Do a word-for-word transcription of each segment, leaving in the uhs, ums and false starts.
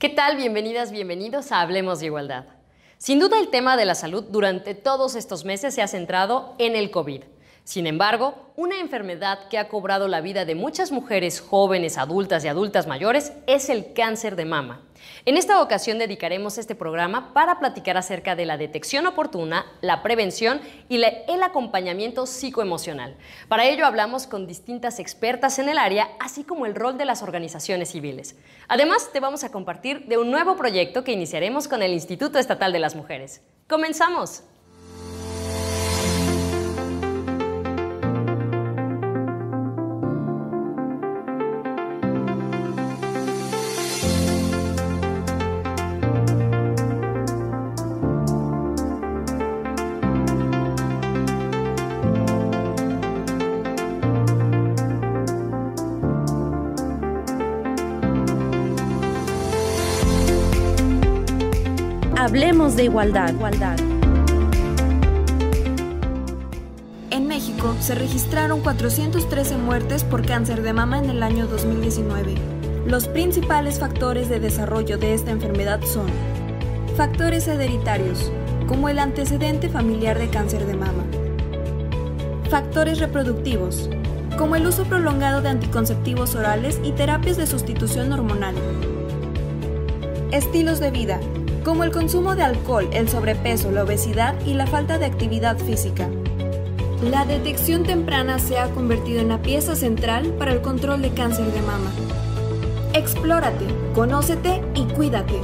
¿Qué tal? Bienvenidas, bienvenidos a Hablemos de Igualdad. Sin duda el tema de la salud durante todos estos meses se ha centrado en el COVID. Sin embargo, una enfermedad que ha cobrado la vida de muchas mujeres jóvenes, adultas y adultas mayores es el cáncer de mama. En esta ocasión dedicaremos este programa para platicar acerca de la detección oportuna, la prevención y la, el acompañamiento psicoemocional. Para ello hablamos con distintas expertas en el área, así como el rol de las organizaciones civiles. Además, te vamos a compartir de un nuevo proyecto que iniciaremos con el Instituto Estatal de las Mujeres. ¡Comenzamos! Hablemos de igualdad. igualdad. En México se registraron cuatrocientas trece muertes por cáncer de mama en el año dos mil diecinueve. Los principales factores de desarrollo de esta enfermedad son factores hereditarios, como el antecedente familiar de cáncer de mama. Factores reproductivos, como el uso prolongado de anticonceptivos orales y terapias de sustitución hormonal. Estilos de vida, como el consumo de alcohol, el sobrepeso, la obesidad y la falta de actividad física. La detección temprana se ha convertido en la pieza central para el control de cáncer de mama. Explórate, conócete y cuídate.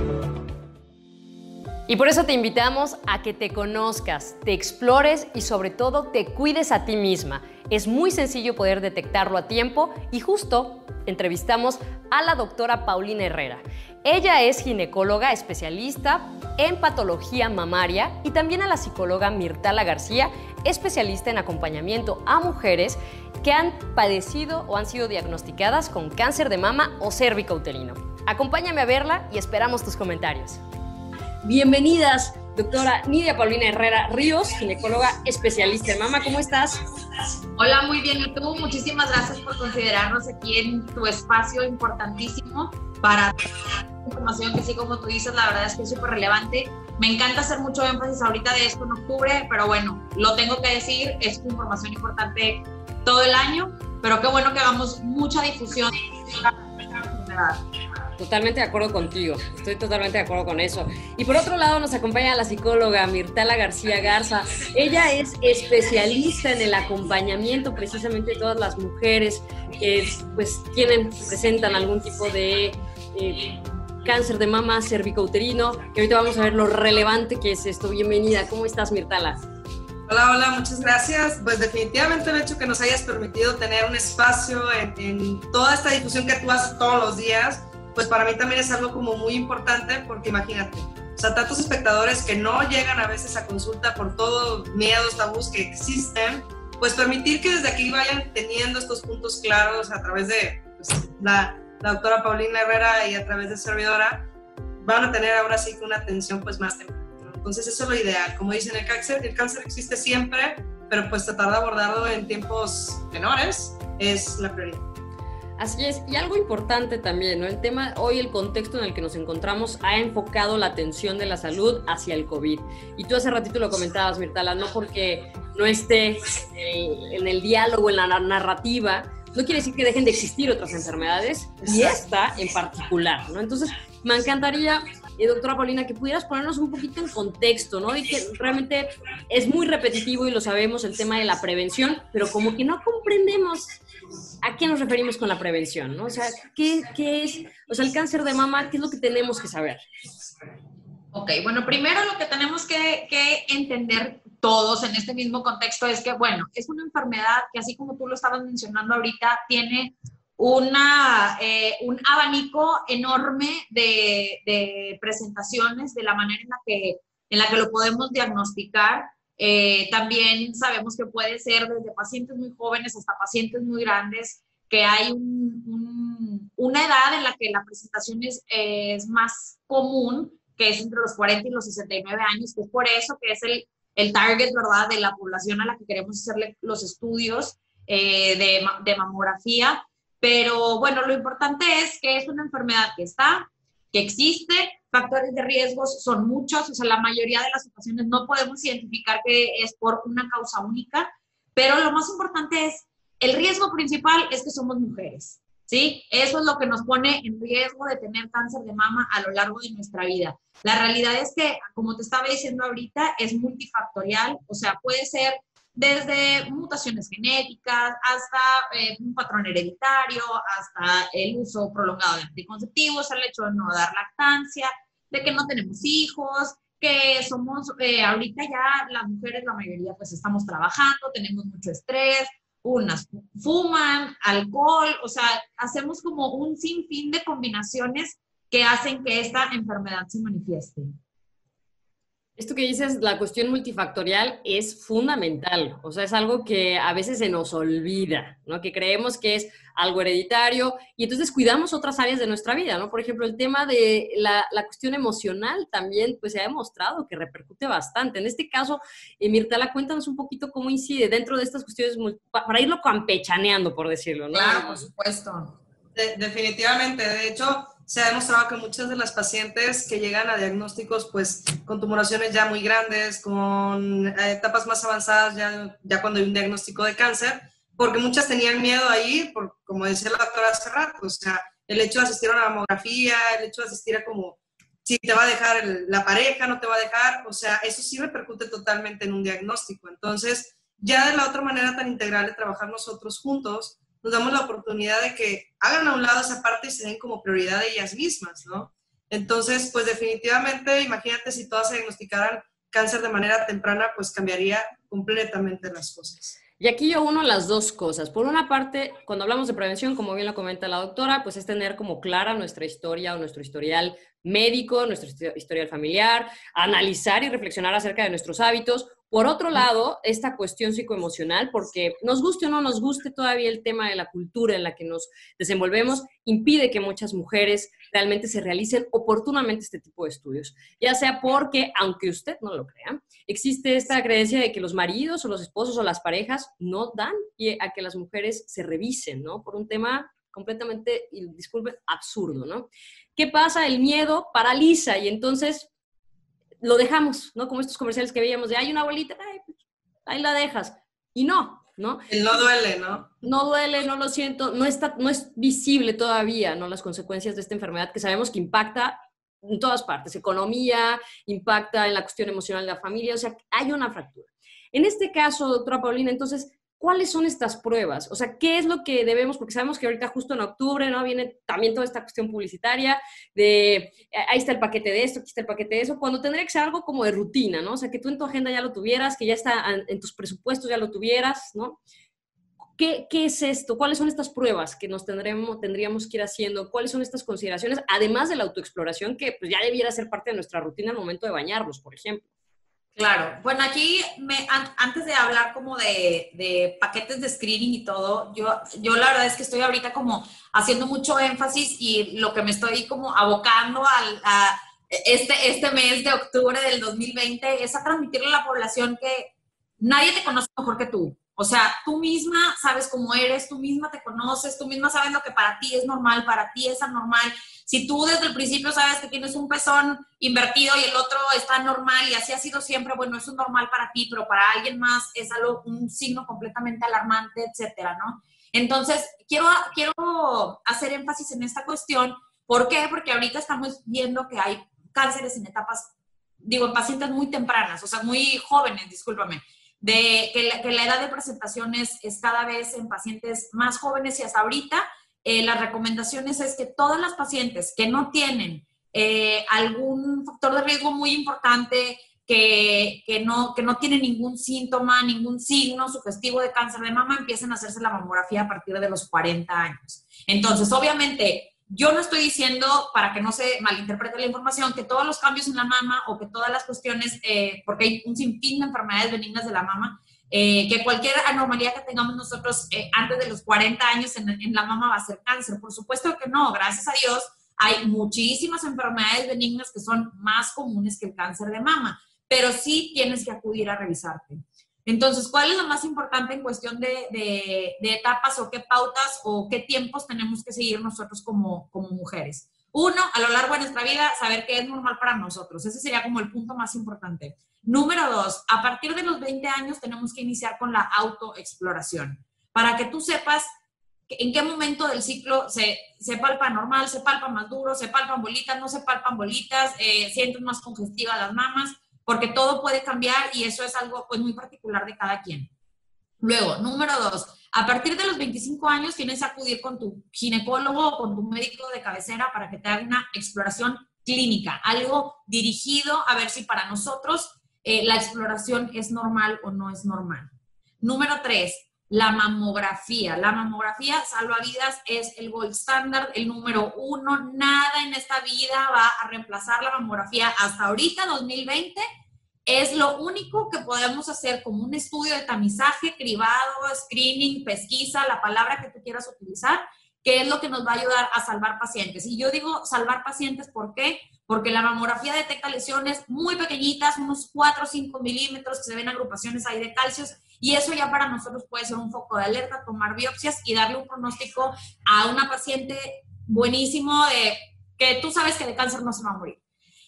Y por eso te invitamos a que te conozcas, te explores y sobre todo te cuides a ti misma. Es muy sencillo poder detectarlo a tiempo y justo entrevistamos a la doctora Paulina Herrera. Ella es ginecóloga especialista en patología mamaria y también a la psicóloga Mirtala García, especialista en acompañamiento a mujeres que han padecido o han sido diagnosticadas con cáncer de mama o cérvico-uterino. Acompáñame a verla y esperamos tus comentarios. Bienvenidas, doctora Nidia Paulina Herrera Ríos, ginecóloga especialista en mama. ¿Cómo estás? Hola, muy bien. ¿Y tú? Muchísimas gracias por considerarnos aquí en tu espacio importantísimo para información que sí, como tú dices, la verdad es que es súper relevante. Me encanta hacer mucho énfasis ahorita de esto en octubre, pero bueno, lo tengo que decir, es información importante todo el año, pero qué bueno que hagamos mucha difusión. Totalmente de acuerdo contigo, estoy totalmente de acuerdo con eso. Y por otro lado nos acompaña la psicóloga Mirtala García Garza. Ella es especialista en el acompañamiento precisamente de todas las mujeres que pues tienen, presentan algún tipo de eh, cáncer de mama, cervicouterino, que ahorita vamos a ver lo relevante que es esto. Bienvenida, ¿cómo estás, Mirtala? Hola, hola, muchas gracias. Pues definitivamente el hecho que nos hayas permitido tener un espacio en, en toda esta difusión que tú haces todos los días, pues para mí también es algo como muy importante, porque imagínate, o sea, tantos espectadores que no llegan a veces a consulta por todos miedos, tabús que existen, pues permitir que desde aquí vayan teniendo estos puntos claros a través de pues, la, la doctora Paulina Herrera y a través de servidora, van a tener ahora sí que una atención pues más temprana. Entonces eso es lo ideal. Como dicen, el cáncer, el cáncer existe siempre, pero pues tratar de abordarlo en tiempos menores es la prioridad. Así es, y algo importante también, ¿no? El tema, hoy el contexto en el que nos encontramos ha enfocado la atención de la salud hacia el COVID. Y tú hace ratito lo comentabas, Mirtala, no porque no esté eh, en el diálogo, en la narrativa, no quiere decir que dejen de existir otras enfermedades, y esta en particular, ¿no? Entonces, me encantaría, eh, doctora Paulina, que pudieras ponernos un poquito en contexto, ¿no? Y que realmente es muy repetitivo y lo sabemos, el tema de la prevención, pero como que no comprendemos ¿a qué nos referimos con la prevención? ¿No? O sea, ¿qué, qué es? O sea, el cáncer de mama, ¿qué es lo que tenemos que saber? Ok, bueno, primero lo que tenemos que, que entender todos en este mismo contexto es que, bueno, es una enfermedad que, así como tú lo estabas mencionando ahorita, tiene una, eh, un abanico enorme de, de presentaciones, de la manera en la que, en la que lo podemos diagnosticar. Eh, también sabemos que puede ser desde pacientes muy jóvenes hasta pacientes muy grandes, que hay un, un, una edad en la que la presentación es, eh, es más común, que es entre los cuarenta y los sesenta y nueve años, que es por eso que es el, el target, ¿verdad?, de la población a la que queremos hacerle los estudios eh, de, de mamografía. Pero bueno, lo importante es que es una enfermedad que está, que existe. Factores de riesgos son muchos, o sea, la mayoría de las ocasiones no podemos identificar que es por una causa única, pero lo más importante es, el riesgo principal es que somos mujeres, ¿sí? Eso es lo que nos pone en riesgo de tener cáncer de mama a lo largo de nuestra vida. La realidad es que, como te estaba diciendo ahorita, es multifactorial, o sea, puede ser desde mutaciones genéticas hasta eh, un patrón hereditario, hasta el uso prolongado de anticonceptivos, el hecho de no dar lactancia, de que no tenemos hijos, que somos, eh, ahorita ya las mujeres, la mayoría, pues estamos trabajando, tenemos mucho estrés, unas fuman, alcohol, o sea, hacemos como un sinfín de combinaciones que hacen que esta enfermedad se manifieste. Esto que dices, la cuestión multifactorial es fundamental, o sea, es algo que a veces se nos olvida, ¿no? Que creemos que es algo hereditario y entonces cuidamos otras áreas de nuestra vida, ¿no? Por ejemplo, el tema de la, la cuestión emocional también, pues se ha demostrado que repercute bastante. En este caso, eh, Mirtala, cuéntanos un poquito cómo incide dentro de estas cuestiones, para irlo campechaneando, por decirlo, ¿no? Claro, por supuesto. De, definitivamente, de hecho, se ha demostrado que muchas de las pacientes que llegan a diagnósticos pues con tumoraciones ya muy grandes, con etapas más avanzadas, ya, ya cuando hay un diagnóstico de cáncer, porque muchas tenían miedo ahí, por, como decía la doctora hace rato, o sea, el hecho de asistir a una mamografía, el hecho de asistir a como si te va a dejar el, la pareja, no te va a dejar, o sea, eso sí repercute totalmente en un diagnóstico. Entonces, ya de la otra manera tan integral de trabajar nosotros juntos, nos damos la oportunidad de que hagan a un lado esa parte y se den como prioridad de ellas mismas, ¿no? Entonces, pues definitivamente, imagínate si todas se diagnosticaran cáncer de manera temprana, pues cambiaría completamente las cosas. Y aquí yo uno las dos cosas. Por una parte, cuando hablamos de prevención, como bien lo comenta la doctora, pues es tener como clara nuestra historia o nuestro historial médico, nuestro historial familiar, analizar y reflexionar acerca de nuestros hábitos. Por otro lado, esta cuestión psicoemocional, porque nos guste o no nos guste todavía el tema de la cultura en la que nos desenvolvemos, impide que muchas mujeres realmente se realicen oportunamente este tipo de estudios. Ya sea porque, aunque usted no lo crea, existe esta creencia de que los maridos o los esposos o las parejas no dan pie a que las mujeres se revisen, ¿no? Por un tema completamente, y disculpen, absurdo, ¿no? ¿Qué pasa? El miedo paraliza y entonces lo dejamos, ¿no? Como estos comerciales que veíamos de, hay una abuelita, ay, pues, ahí la dejas. Y no, ¿no? El no duele, ¿no? No duele, no lo siento, no, está, no es visible todavía, ¿no? Las consecuencias de esta enfermedad que sabemos que impacta en todas partes, economía, impacta en la cuestión emocional de la familia, o sea, hay una fractura. En este caso, doctora Paulina, entonces, ¿cuáles son estas pruebas? O sea, ¿qué es lo que debemos? Porque sabemos que ahorita justo en octubre, ¿no? Viene también toda esta cuestión publicitaria de, ahí está el paquete de esto, aquí está el paquete de eso, cuando tendría que ser algo como de rutina, ¿no? O sea, que tú en tu agenda ya lo tuvieras, que ya está en tus presupuestos ya lo tuvieras, ¿no? ¿Qué, qué es esto? ¿Cuáles son estas pruebas que nos tendremos, tendríamos que ir haciendo? ¿Cuáles son estas consideraciones? Además de la autoexploración, que pues, ya debiera ser parte de nuestra rutina al momento de bañarnos, por ejemplo. Claro, bueno, aquí me, an, antes de hablar como de, de paquetes de screening y todo, yo, yo la verdad es que estoy ahorita como haciendo mucho énfasis y lo que me estoy como abocando al, a este, este mes de octubre del dos mil veinte es a transmitirle a la población que nadie te conoce mejor que tú. O sea, tú misma sabes cómo eres, tú misma te conoces, tú misma sabes lo que para ti es normal, para ti es anormal. Si tú desde el principio sabes que tienes un pezón invertido y el otro está normal y así ha sido siempre, bueno, eso es normal para ti, pero para alguien más es algo, un signo completamente alarmante, etcétera, ¿no? Entonces, quiero, quiero hacer énfasis en esta cuestión. ¿Por qué? Porque ahorita estamos viendo que hay cánceres en etapas, digo, en pacientes muy tempranas, o sea, muy jóvenes, discúlpame, de que la, que la edad de presentación es, es cada vez en pacientes más jóvenes y hasta ahorita eh, las recomendaciones es que todas las pacientes que no tienen eh, algún factor de riesgo muy importante, que, que, no, que no tienen ningún síntoma, ningún signo sugestivo de cáncer de mama, empiecen a hacerse la mamografía a partir de los cuarenta años. Entonces, obviamente, yo no estoy diciendo, para que no se malinterprete la información, que todos los cambios en la mama o que todas las cuestiones, eh, porque hay un sinfín de enfermedades benignas de la mama, eh, que cualquier anormalidad que tengamos nosotros eh, antes de los cuarenta años en, en la mama va a ser cáncer. Por supuesto que no, gracias a Dios hay muchísimas enfermedades benignas que son más comunes que el cáncer de mama, pero sí tienes que acudir a revisarte. Entonces, ¿cuál es lo más importante en cuestión de, de, de etapas o qué pautas o qué tiempos tenemos que seguir nosotros como, como mujeres? Uno, a lo largo de nuestra vida, saber qué es normal para nosotros. Ese sería como el punto más importante. Número dos, a partir de los veinte años tenemos que iniciar con la autoexploración. Para que tú sepas en qué momento del ciclo se, se palpa normal, se palpa más duro, se palpan bolitas, no se palpan bolitas, eh, sientes más congestivas las mamas, porque todo puede cambiar y eso es algo pues, muy particular de cada quien. Luego, número dos, a partir de los veinticinco años tienes que acudir con tu ginecólogo o con tu médico de cabecera para que te haga una exploración clínica, algo dirigido a ver si para nosotros eh, la exploración es normal o no es normal. Número tres, la mamografía. La mamografía salva vidas, es el gold standard, el número uno. Nada en esta vida va a reemplazar la mamografía. Hasta ahorita, dos mil veinte, es lo único que podemos hacer como un estudio de tamizaje, cribado, screening, pesquisa, la palabra que tú quieras utilizar, que es lo que nos va a ayudar a salvar pacientes. Y yo digo salvar pacientes, ¿por qué? Porque la mamografía detecta lesiones muy pequeñitas, unos cuatro o cinco milímetros, que se ven agrupaciones ahí de calcios, y eso ya para nosotros puede ser un foco de alerta, tomar biopsias y darle un pronóstico a una paciente buenísimo de que tú sabes que de cáncer no se va a morir.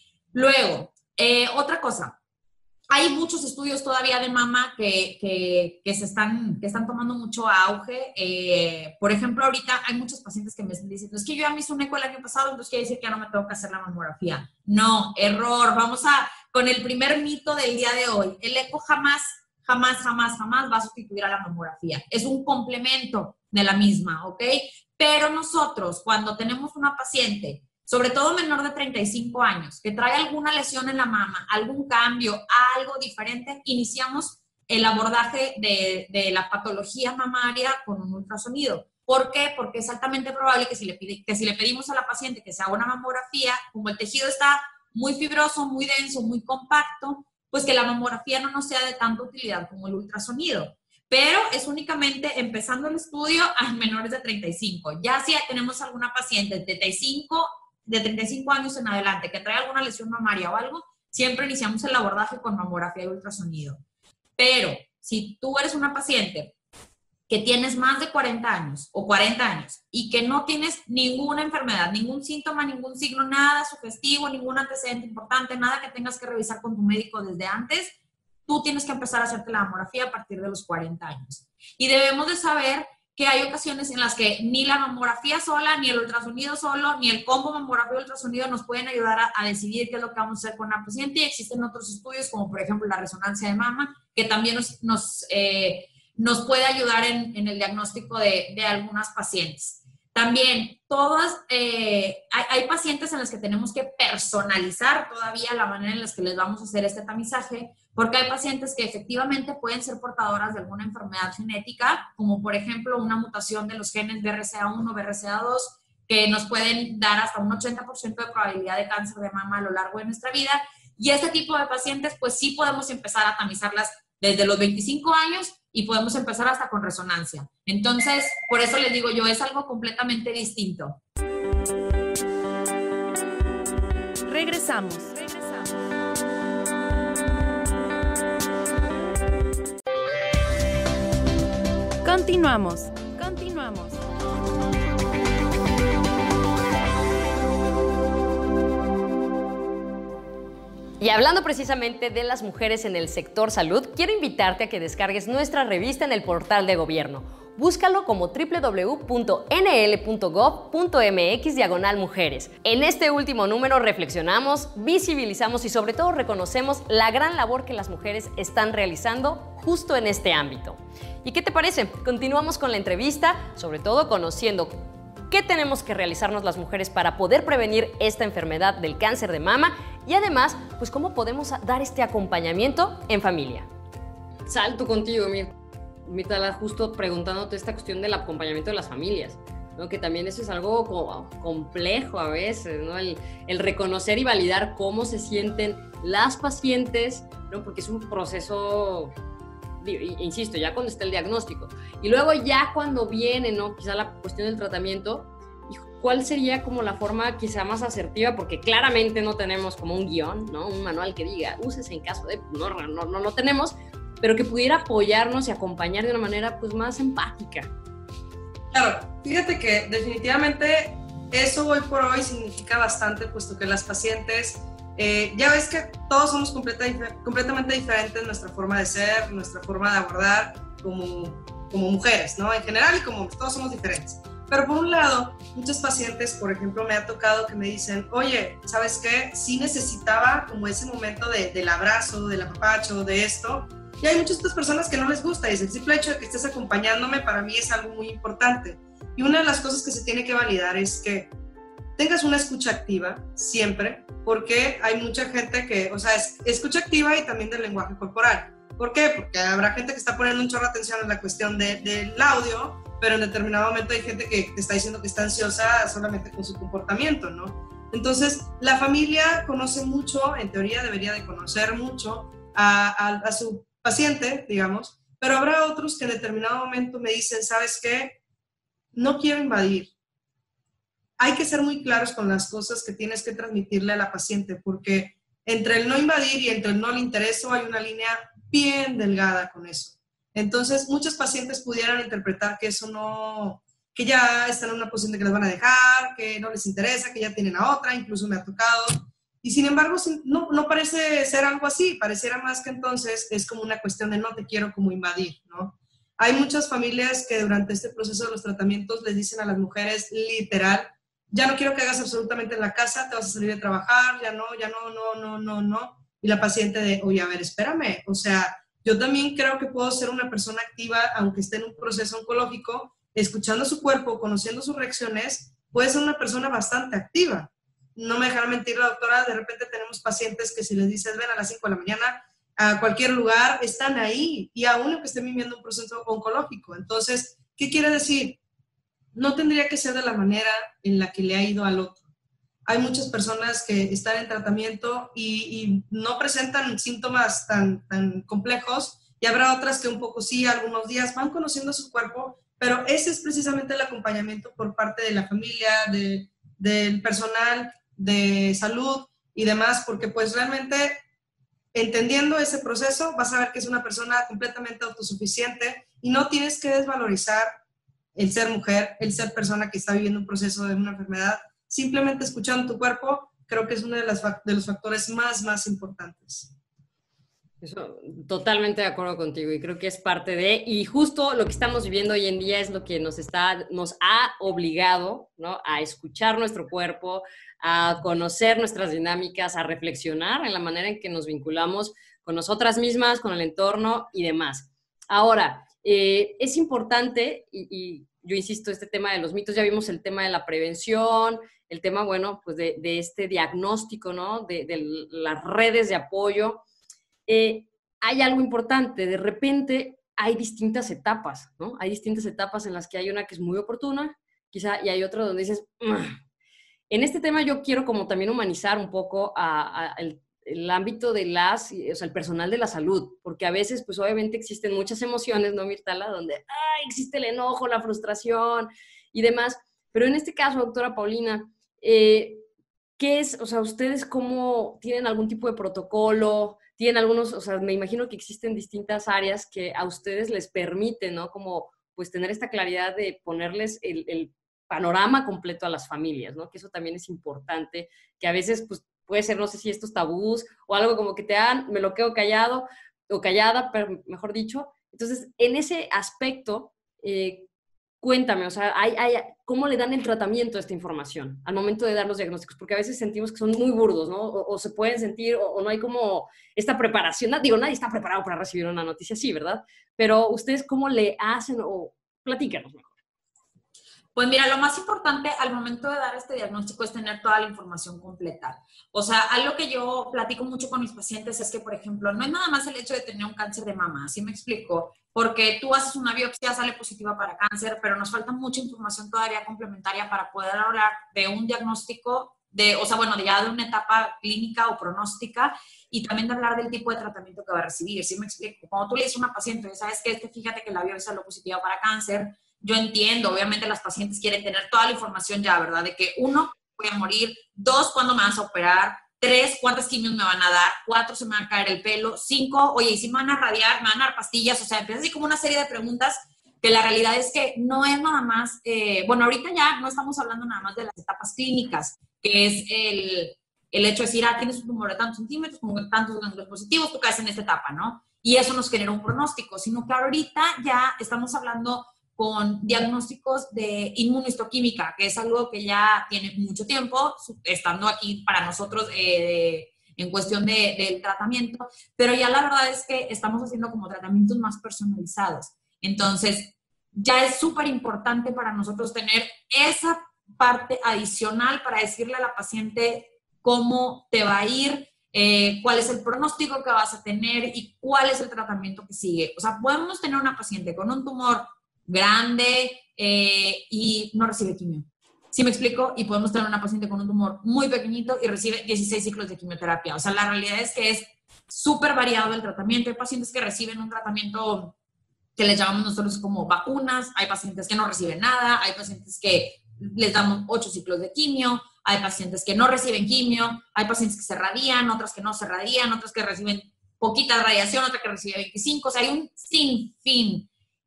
Luego, eh, otra cosa. Hay muchos estudios todavía de mama que, que, que, se están, que están tomando mucho auge. Eh, por ejemplo, ahorita hay muchos pacientes que me están diciendo, es que yo ya me hice un eco el año pasado, entonces quiere decir que ya no me tengo que hacer la mamografía. No, error. Vamos a, con el primer mito del día de hoy. El eco jamás, jamás, jamás, jamás va a sustituir a la mamografía. Es un complemento de la misma, ¿ok? Pero nosotros, cuando tenemos una paciente, sobre todo menor de treinta y cinco años, que trae alguna lesión en la mama, algún cambio, algo diferente, iniciamos el abordaje de, de la patología mamaria con un ultrasonido. ¿Por qué? Porque es altamente probable que si, le pide, que si le pedimos a la paciente que se haga una mamografía, como el tejido está muy fibroso, muy denso, muy compacto, pues que la mamografía no nos sea de tanta utilidad como el ultrasonido. Pero es únicamente empezando el estudio a menores de treinta y cinco. Ya si tenemos alguna paciente de treinta y cinco, de treinta y cinco años en adelante que trae alguna lesión mamaria o algo, siempre iniciamos el abordaje con mamografía y ultrasonido. Pero si tú eres una paciente que tienes más de cuarenta años o cuarenta años y que no tienes ninguna enfermedad, ningún síntoma, ningún signo, nada sugestivo, ningún antecedente importante, nada que tengas que revisar con tu médico desde antes, tú tienes que empezar a hacerte la mamografía a partir de los cuarenta años. Y debemos de saber que hay ocasiones en las que ni la mamografía sola, ni el ultrasonido solo, ni el combo mamografía y ultrasonido nos pueden ayudar a, a decidir qué es lo que vamos a hacer con la paciente. Y existen otros estudios, como por ejemplo la resonancia de mama, que también nos, nos, eh, nos puede ayudar en, en el diagnóstico de, de algunas pacientes. También, todas, eh, hay, hay pacientes en las que tenemos que personalizar todavía la manera en la que les vamos a hacer este tamizaje, porque hay pacientes que efectivamente pueden ser portadoras de alguna enfermedad genética, como por ejemplo una mutación de los genes B R C A uno, B R C A dos, que nos pueden dar hasta un ochenta por ciento de probabilidad de cáncer de mama a lo largo de nuestra vida. Y este tipo de pacientes, pues sí podemos empezar a tamizarlas desde los veinticinco años y podemos empezar hasta con resonancia. Entonces, por eso les digo yo, es algo completamente distinto. Regresamos. Regresamos. Continuamos. Continuamos. Y hablando precisamente de las mujeres en el sector salud, quiero invitarte a que descargues nuestra revista en el portal de gobierno. Búscalo como doble u doble u doble u punto ene ele punto gob punto eme equis diagonal mujeres. En este último número reflexionamos, visibilizamos y sobre todo reconocemos la gran labor que las mujeres están realizando justo en este ámbito. ¿Y qué te parece? Continuamos con la entrevista, sobre todo conociendo qué tenemos que realizarnos las mujeres para poder prevenir esta enfermedad del cáncer de mama y además, pues cómo podemos dar este acompañamiento en familia. Salto contigo, Mirtala, justo preguntándote esta cuestión del acompañamiento de las familias, ¿no? Que también eso es algo como complejo a veces, ¿no? El, el reconocer y validar cómo se sienten las pacientes, ¿no? Porque es un proceso, insisto, ya cuando está el diagnóstico. Y luego ya cuando viene, ¿no? Quizá la cuestión del tratamiento, ¿cuál sería como la forma quizá más asertiva? Porque claramente no tenemos como un guión, ¿no? Un manual que diga, úsese en caso de... No, no, no, no tenemos, pero que pudiera apoyarnos y acompañar de una manera pues más empática. Claro, fíjate que definitivamente eso hoy por hoy significa bastante, puesto que las pacientes, eh, ya ves que todos somos completa, completamente diferentes en nuestra forma de ser, nuestra forma de abordar como, como mujeres, ¿no? En general y como todos somos diferentes. Pero por un lado, muchos pacientes, por ejemplo, me ha tocado que me dicen, oye, ¿sabes qué? Sí necesitaba como ese momento de, del abrazo, del apapacho, de esto. Y hay muchas otras personas que no les gusta. Y el simple hecho de que estés acompañándome para mí es algo muy importante. Y una de las cosas que se tiene que validar es que tengas una escucha activa siempre, porque hay mucha gente que, o sea, es escucha activa y también del lenguaje corporal. ¿Por qué? Porque habrá gente que está poniendo un chorro de atención en la cuestión de, del audio, pero en determinado momento hay gente que te está diciendo que está ansiosa solamente con su comportamiento, ¿no? Entonces, la familia conoce mucho, en teoría debería de conocer mucho a, a, a su paciente, digamos, pero habrá otros que en determinado momento me dicen, ¿sabes qué? No quiero invadir. Hay que ser muy claros con las cosas que tienes que transmitirle a la paciente, porque entre el no invadir y entre el no le intereso hay una línea bien delgada con eso. Entonces, muchos pacientes pudieran interpretar que eso no, que ya están en una posición de que les van a dejar, que no les interesa, que ya tienen a otra, incluso me ha tocado. Y sin embargo, no, no parece ser algo así, pareciera más que entonces es como una cuestión de no te quiero como invadir, ¿no? Hay muchas familias que durante este proceso de los tratamientos les dicen a las mujeres literal, ya no quiero que hagas absolutamente en la casa, te vas a salir de trabajar, ya no, ya no, no, no, no, no. Y la paciente de, oye, a ver, espérame, o sea, yo también creo que puedo ser una persona activa, aunque esté en un proceso oncológico, escuchando su cuerpo, conociendo sus reacciones, puede ser una persona bastante activa. No me dejará mentir la doctora, de repente tenemos pacientes que si les dices, ven a las cinco de la mañana, a cualquier lugar, están ahí, y aún que estén viviendo un proceso oncológico. Entonces, ¿qué quiere decir? No tendría que ser de la manera en la que le ha ido al otro. Hay muchas personas que están en tratamiento y, y no presentan síntomas tan, tan complejos, y habrá otras que un poco sí, algunos días van conociendo su cuerpo, pero ese es precisamente el acompañamiento por parte de la familia, de, del personal de salud y demás, porque pues realmente entendiendo ese proceso vas a ver que es una persona completamente autosuficiente y no tienes que desvalorizar el ser mujer, el ser persona que está viviendo un proceso de una enfermedad. Simplemente escuchando tu cuerpo, creo que es uno de, las, de los factores más, más importantes. Eso, totalmente de acuerdo contigo y creo que es parte de, y justo lo que estamos viviendo hoy en día es lo que nos, está, nos ha obligado, ¿no?, a escuchar nuestro cuerpo, a conocer nuestras dinámicas, a reflexionar en la manera en que nos vinculamos con nosotras mismas, con el entorno y demás. Ahora, eh, es importante, y, y yo insisto, este tema de los mitos, ya vimos el tema de la prevención, el tema, bueno, pues de, de este diagnóstico, ¿no?, de, de las redes de apoyo. Eh, hay algo importante, de repente hay distintas etapas, ¿no? Hay distintas etapas en las que hay una que es muy oportuna, quizá, y hay otra donde dices, ugh. En este tema yo quiero como también humanizar un poco a, a el, el ámbito de las, o sea, el personal de la salud, porque a veces, pues obviamente existen muchas emociones, ¿no, Mirtala? Donde, ay, existe el enojo, la frustración y demás, pero en este caso, doctora Paulina, eh, ¿qué es, o sea, ustedes cómo tienen algún tipo de protocolo? Tienen algunos, o sea, me imagino que existen distintas áreas que a ustedes les permiten, ¿no? Como, pues, tener esta claridad de ponerles el, el panorama completo a las familias, ¿no? Que eso también es importante, que a veces, pues, puede ser, no sé si estos tabús o algo como que te dan, me lo quedo callado o callada, pero mejor dicho. Entonces, en ese aspecto, eh, cuéntame, o sea, hay, hay, ¿cómo le dan el tratamiento a esta información al momento de dar los diagnósticos? Porque a veces sentimos que son muy burdos, ¿no? O, o se pueden sentir, o, o no hay como esta preparación. Digo, nadie está preparado para recibir una noticia así, ¿verdad? Pero ¿ustedes cómo le hacen? O platícanos mejor. Pues mira, lo más importante al momento de dar este diagnóstico es tener toda la información completa. O sea, algo que yo platico mucho con mis pacientes es que, por ejemplo, no es nada más el hecho de tener un cáncer de mama, ¿sí me explico? Porque tú haces una biopsia, sale positiva para cáncer, pero nos falta mucha información todavía complementaria para poder hablar de un diagnóstico, de, o sea, bueno, ya de una etapa clínica o pronóstica, y también de hablar del tipo de tratamiento que va a recibir, ¿sí me explico? Cuando tú le dices a una paciente, ¿sabes qué? Este, fíjate que la biopsia salió positiva para cáncer. Yo entiendo, obviamente las pacientes quieren tener toda la información ya, ¿verdad? De que uno, voy a morir, dos, ¿cuándo me vas a operar? Tres, ¿cuántas quimios me van a dar? Cuatro, ¿se me va a caer el pelo? Cinco, oye, ¿y si me van a radiar? ¿Me van a dar pastillas? O sea, empieza así como una serie de preguntas que la realidad es que no es nada más, eh, bueno, ahorita ya no estamos hablando nada más de las etapas clínicas, que es el, el hecho de decir, ah, tienes un tumor de tantos centímetros, con tantos ganglios positivos, tú caes en esta etapa, ¿no? Y eso nos genera un pronóstico, sino que ahorita ya estamos hablando con diagnósticos de inmunohistoquímica, que es algo que ya tiene mucho tiempo, estando aquí para nosotros eh, en cuestión de, del tratamiento, pero ya la verdad es que estamos haciendo como tratamientos más personalizados. Entonces, ya es súper importante para nosotros tener esa parte adicional para decirle a la paciente cómo te va a ir, eh, cuál es el pronóstico que vas a tener y cuál es el tratamiento que sigue. O sea, podemos tener una paciente con un tumor grande eh, y no recibe quimio. ¿Sí me explico? Y podemos tener una paciente con un tumor muy pequeñito y recibe dieciséis ciclos de quimioterapia. O sea, la realidad es que es súper variado el tratamiento. Hay pacientes que reciben un tratamiento que les llamamos nosotros como vacunas, hay pacientes que no reciben nada, hay pacientes que les damos ocho ciclos de quimio, hay pacientes que no reciben quimio, hay pacientes que se radian, otras que no se radian, otras que reciben poquita radiación, otras que reciben veinticinco, o sea, hay un sinfín.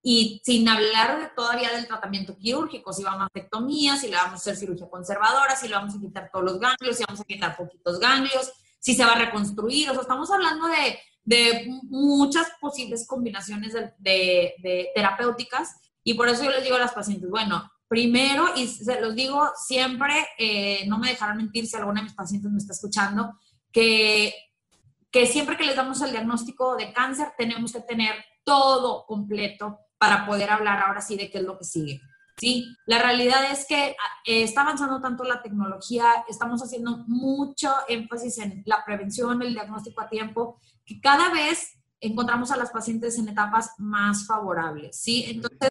Y sin hablar de, todavía del tratamiento quirúrgico, si vamos a mastectomía, si le vamos a hacer cirugía conservadora, si le vamos a quitar todos los ganglios, si vamos a quitar poquitos ganglios, si se va a reconstruir. O sea, estamos hablando de, de muchas posibles combinaciones de, de, de terapéuticas. Y por eso yo les digo a las pacientes, bueno, primero, y se los digo siempre, eh, no me dejarán mentir si alguna de mis pacientes me está escuchando, que, que siempre que les damos el diagnóstico de cáncer, tenemos que tener todo completo para poder hablar ahora sí de qué es lo que sigue, ¿sí? La realidad es que eh, está avanzando tanto la tecnología, estamos haciendo mucho énfasis en la prevención, el diagnóstico a tiempo, que cada vez encontramos a las pacientes en etapas más favorables, ¿sí? Entonces,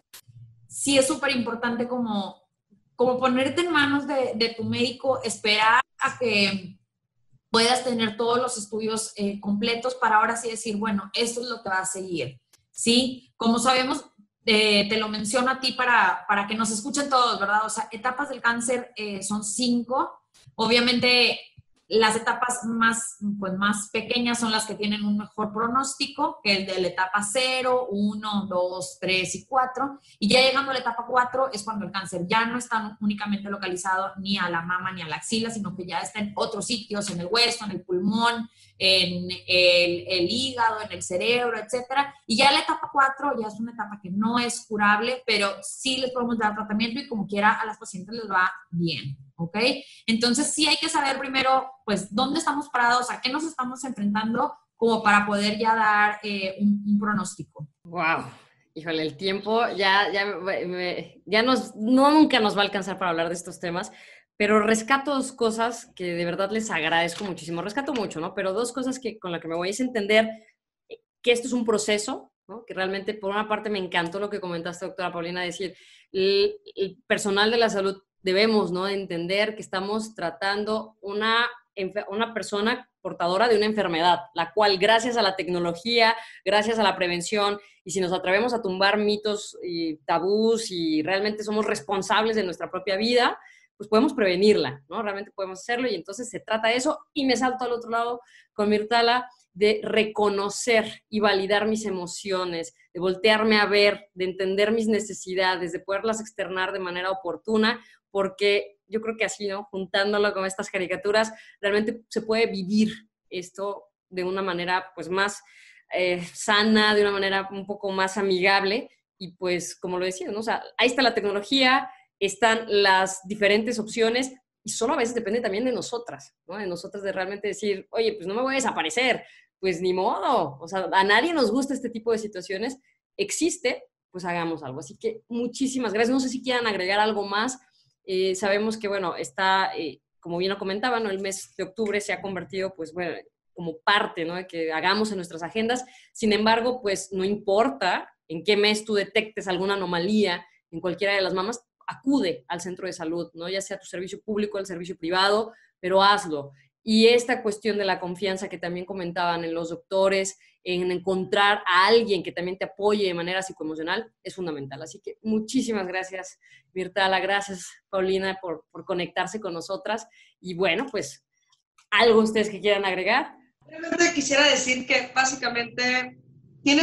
sí es súper importante como, como ponerte en manos de, de tu médico, esperar a que puedas tener todos los estudios eh, completos para ahora sí decir, bueno, esto es lo que va a seguir, ¿sí? Como sabemos, eh, te lo menciono a ti para, para que nos escuchen todos, ¿verdad? O sea, etapas del cáncer eh, son cinco. Obviamente, las etapas más, pues, más pequeñas son las que tienen un mejor pronóstico, que el de la etapa cero, uno, dos, tres y cuatro. Y ya llegando a la etapa cuatro es cuando el cáncer ya no está únicamente localizado ni a la mama ni a la axila, sino que ya está en otros sitios, en el hueso, en el pulmón, en el, el hígado, en el cerebro, etcétera. Y ya la etapa cuatro ya es una etapa que no es curable, pero sí les podemos dar tratamiento y como quiera a las pacientes les va bien, ¿ok? Entonces sí hay que saber primero, pues, dónde estamos parados, a qué nos estamos enfrentando, como para poder ya dar eh, un, un pronóstico. ¡Wow! Híjole, el tiempo ya, ya, me, ya nos, no nunca nos va a alcanzar para hablar de estos temas, pero rescato dos cosas que de verdad les agradezco muchísimo. Rescato mucho, ¿no? Pero dos cosas que, con las que me voy a entender que esto es un proceso, ¿no? Que realmente, por una parte, me encantó lo que comentaste, doctora Paulina, decir, el, el personal de la salud debemos, ¿no?, entender que estamos tratando una, una persona portadora de una enfermedad, la cual, gracias a la tecnología, gracias a la prevención, y si nos atrevemos a tumbar mitos y tabús y realmente somos responsables de nuestra propia vida, pues podemos prevenirla, ¿no? Realmente podemos hacerlo, y entonces se trata de eso. Y me salto al otro lado con Mirtala, de reconocer y validar mis emociones, de voltearme a ver, de entender mis necesidades, de poderlas externar de manera oportuna, porque yo creo que así, ¿no?, juntándolo con estas caricaturas, realmente se puede vivir esto de una manera, pues, más eh, sana, de una manera un poco más amigable. Y pues, como lo decía, ¿no?, o sea, ahí está la tecnología, están las diferentes opciones, y solo a veces depende también de nosotras, ¿no? De nosotras, de realmente decir, oye, pues no me voy a desaparecer, pues ni modo, o sea, a nadie nos gusta este tipo de situaciones, existe, pues hagamos algo. Así que muchísimas gracias. No sé si quieran agregar algo más. Eh, sabemos que, bueno, está, eh, como bien lo comentaba, ¿no?, el mes de octubre se ha convertido, pues, bueno, como parte, ¿no?, de que hagamos en nuestras agendas. Sin embargo, pues no importa en qué mes tú detectes alguna anomalía en cualquiera de las mamas, acude al centro de salud, ¿no?, ya sea tu servicio público, el servicio privado, pero hazlo. Y esta cuestión de la confianza que también comentaban en los doctores, en encontrar a alguien que también te apoye de manera psicoemocional, es fundamental. Así que muchísimas gracias, Mirtala, gracias, Paulina, por, por conectarse con nosotras. Y bueno, pues, ¿algo ustedes que quieran agregar? Realmente quisiera decir que básicamente tienen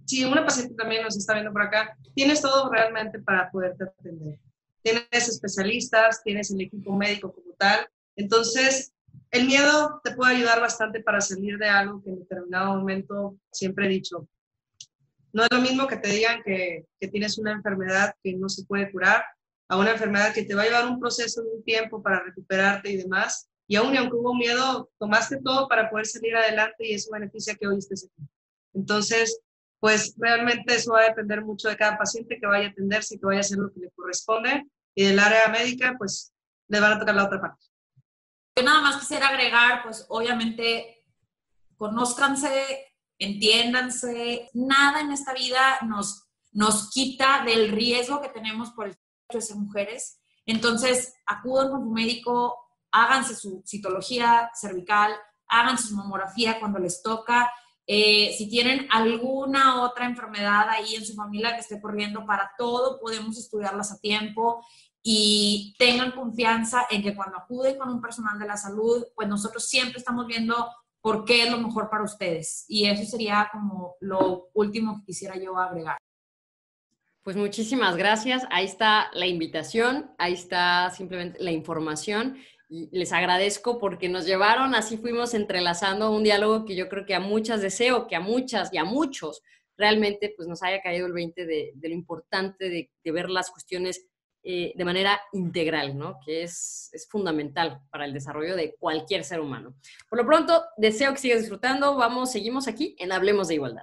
si una paciente también nos está viendo por acá, tienes todo realmente para poderte atender. Tienes especialistas, tienes el equipo médico como tal. Entonces, el miedo te puede ayudar bastante para salir de algo que en determinado momento siempre he dicho. No es lo mismo que te digan que, que tienes una enfermedad que no se puede curar, a una enfermedad que te va a llevar un proceso de un tiempo para recuperarte y demás. Y aún y aunque hubo miedo, tomaste todo para poder salir adelante y eso beneficia que hoy estés aquí. Entonces, pues realmente eso va a depender mucho de cada paciente que vaya a atenderse y que vaya a hacer lo que le corresponde. Y del área médica, pues le van a tocar la otra parte. Yo nada más quisiera agregar, pues obviamente, conózcanse, entiéndanse. Nada en esta vida nos, nos quita del riesgo que tenemos por el hecho de ser mujeres. Entonces, acudan con su médico, háganse su citología cervical, háganse su mamografía cuando les toca. Eh, si tienen alguna otra enfermedad ahí en su familia que esté corriendo, para todo podemos estudiarlas a tiempo y tengan confianza en que cuando acuden con un personal de la salud, pues nosotros siempre estamos viendo por qué es lo mejor para ustedes. Y eso sería como lo último que quisiera yo agregar. Pues muchísimas gracias. Ahí está la invitación, ahí está simplemente la información. Y les agradezco porque nos llevaron, así fuimos entrelazando un diálogo que yo creo que a muchas deseo, que a muchas y a muchos realmente pues nos haya caído el veinte de, de lo importante de, de ver las cuestiones eh, de manera integral, ¿no? Que es, es fundamental para el desarrollo de cualquier ser humano. Por lo pronto, deseo que sigas disfrutando. Vamos, seguimos aquí en Hablemos de Igualdad.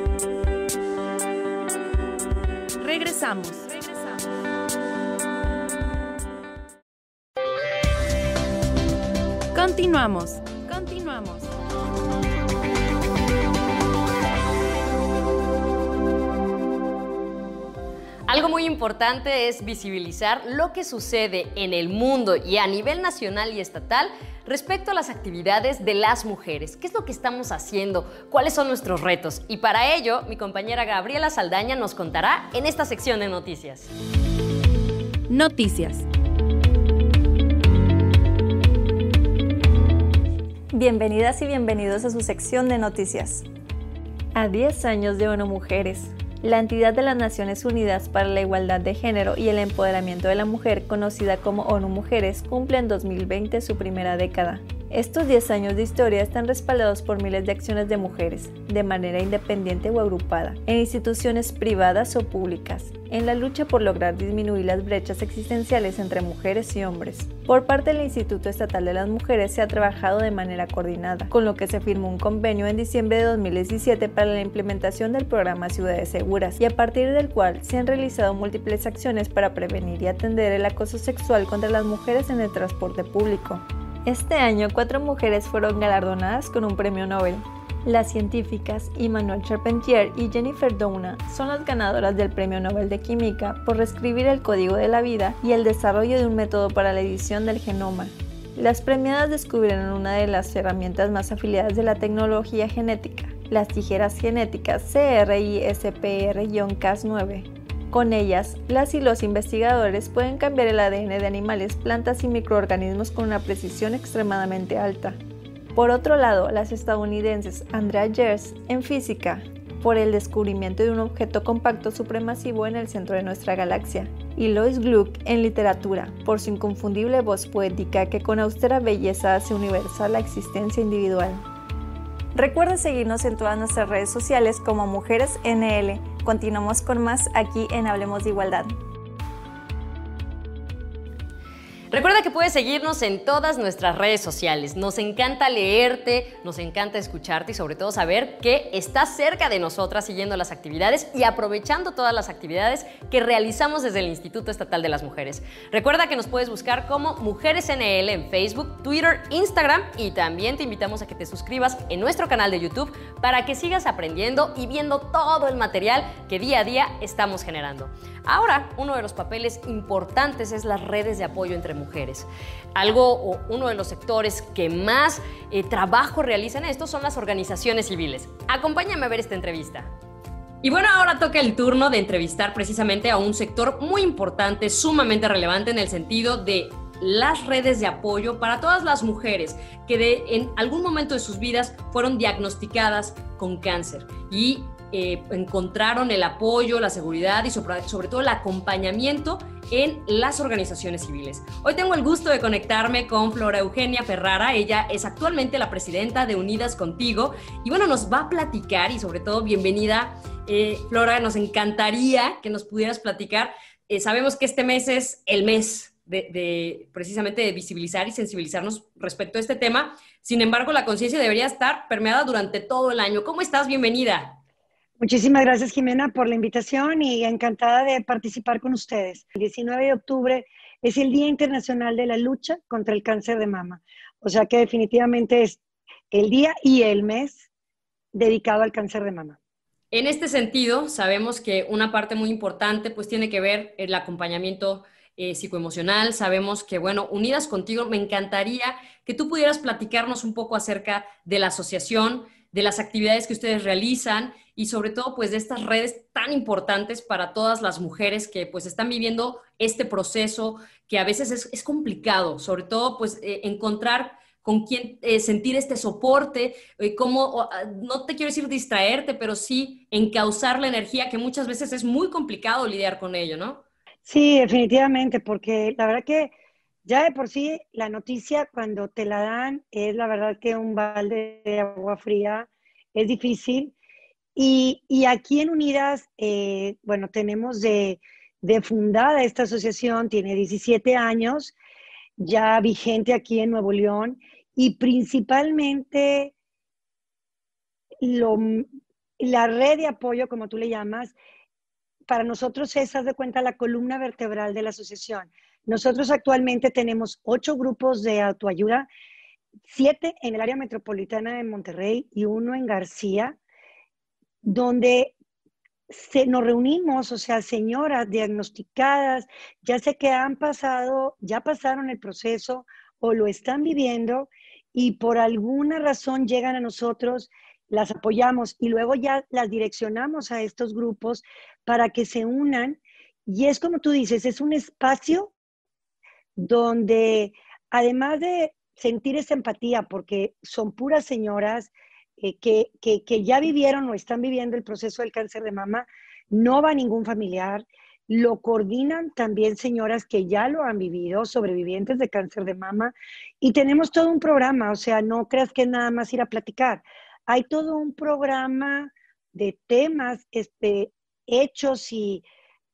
Regresamos. Regresamos. Continuamos, continuamos. Algo muy importante es visibilizar lo que sucede en el mundo y a nivel nacional y estatal respecto a las actividades de las mujeres. ¿Qué es lo que estamos haciendo? ¿Cuáles son nuestros retos? Y para ello, mi compañera Gabriela Saldaña nos contará en esta sección de noticias. Noticias. Bienvenidas y bienvenidos a su sección de noticias. A diez años de ONU Mujeres, la entidad de las Naciones Unidas para la Igualdad de Género y el Empoderamiento de la Mujer, conocida como ONU Mujeres, cumple en dos mil veinte su primera década. Estos diez años de historia están respaldados por miles de acciones de mujeres, de manera independiente o agrupada, en instituciones privadas o públicas, en la lucha por lograr disminuir las brechas existenciales entre mujeres y hombres. Por parte del Instituto Estatal de las Mujeres se ha trabajado de manera coordinada, con lo que se firmó un convenio en diciembre de dos mil diecisiete para la implementación del programa Ciudades Seguras, y a partir del cual se han realizado múltiples acciones para prevenir y atender el acoso sexual contra las mujeres en el transporte público. Este año, cuatro mujeres fueron galardonadas con un premio Nobel. Las científicas Emmanuelle Charpentier y Jennifer Doudna son las ganadoras del Premio Nobel de Química por reescribir el código de la vida y el desarrollo de un método para la edición del genoma. Las premiadas descubrieron una de las herramientas más afiliadas de la tecnología genética, las tijeras genéticas C R I S P R Cas nueve. Con ellas, las y los investigadores pueden cambiar el A D N de animales, plantas y microorganismos con una precisión extremadamente alta. Por otro lado, las estadounidenses Andrea Ghez en física, por el descubrimiento de un objeto compacto supermasivo en el centro de nuestra galaxia, y Lois Gluck en literatura, por su inconfundible voz poética que con austera belleza hace universal la existencia individual. Recuerda seguirnos en todas nuestras redes sociales como Mujeres N L. Continuamos con más aquí en Hablemos de Igualdad. Recuerda que puedes seguirnos en todas nuestras redes sociales. Nos encanta leerte, nos encanta escucharte y sobre todo saber que estás cerca de nosotras siguiendo las actividades y aprovechando todas las actividades que realizamos desde el Instituto Estatal de las Mujeres. Recuerda que nos puedes buscar como Mujeres N L en Facebook, Twitter, Instagram y también te invitamos a que te suscribas en nuestro canal de YouTube para que sigas aprendiendo y viendo todo el material que día a día estamos generando. Ahora, uno de los papeles importantes es las redes de apoyo entre mujeres. Algo o uno de los sectores que más eh, trabajo realizan esto son las organizaciones civiles. Acompáñame a ver esta entrevista. Y bueno, ahora toca el turno de entrevistar precisamente a un sector muy importante, sumamente relevante en el sentido de las redes de apoyo para todas las mujeres que de, en algún momento de sus vidas fueron diagnosticadas con cáncer. Y eh, encontraron el apoyo, la seguridad y sobre, sobre todo el acompañamiento en las organizaciones civiles. Hoy tengo el gusto de conectarme con Flora Eugenia Ferrara. Ella es actualmente la presidenta de Unidas Contigo y bueno, nos va a platicar y sobre todo bienvenida, eh, Flora, nos encantaría que nos pudieras platicar. Eh, sabemos que este mes es el mes de, de precisamente de visibilizar y sensibilizarnos respecto a este tema. Sin embargo, la conciencia debería estar permeada durante todo el año. ¿Cómo estás? Bienvenida. Muchísimas gracias, Jimena, por la invitación y encantada de participar con ustedes. El diecinueve de octubre es el Día Internacional de la Lucha contra el Cáncer de Mama. O sea que definitivamente es el día y el mes dedicado al cáncer de mama. En este sentido, sabemos que una parte muy importante pues tiene que ver el acompañamiento eh, psicoemocional. Sabemos que, bueno, Unidas Contigo, me encantaría que tú pudieras platicarnos un poco acerca de la asociación, de las actividades que ustedes realizan y sobre todo pues de estas redes tan importantes para todas las mujeres que pues están viviendo este proceso que a veces es, es complicado, sobre todo pues eh, encontrar con quién eh, sentir este soporte, eh, cómo, no te quiero decir distraerte, pero sí encauzar la energía, que muchas veces es muy complicado lidiar con ello, ¿no? Sí, definitivamente, porque la verdad que ya de por sí la noticia cuando te la dan es la verdad que un balde de agua fría, es difícil. Y, y aquí en Unidas, eh, bueno, tenemos de, de fundada esta asociación, tiene diecisiete años, ya vigente aquí en Nuevo León, y principalmente lo, la red de apoyo, como tú le llamas, para nosotros es, haz de cuenta, la columna vertebral de la asociación. Nosotros actualmente tenemos ocho grupos de autoayuda, siete en el área metropolitana de Monterrey y uno en García, donde se, nos reunimos, o sea, señoras diagnosticadas, ya sé que han pasado, ya pasaron el proceso o lo están viviendo y por alguna razón llegan a nosotros, las apoyamos y luego ya las direccionamos a estos grupos para que se unan. Y es como tú dices, es un espacio donde además de sentir esa empatía, porque son puras señoras eh, que, que, que ya vivieron o están viviendo el proceso del cáncer de mama, no va ningún familiar, lo coordinan también señoras que ya lo han vivido, sobrevivientes de cáncer de mama, y tenemos todo un programa, o sea, no creas que es nada más ir a platicar, hay todo un programa de temas este, hechos y